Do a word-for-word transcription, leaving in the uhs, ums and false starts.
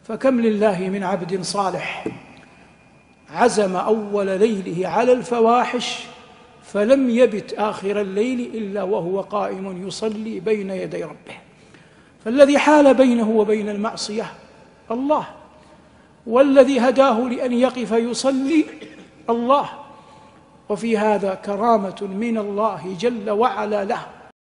فكم لله من عبد صالح عزم أول ليله على الفواحش فلم يبت آخر الليل إلا وهو قائم يصلي بين يدي ربه. فالذي حال بينه وبين المعصية الله، والذي هداه لأن يقف يصلي الله. وفي هذا كرامة من الله جل وعلا له،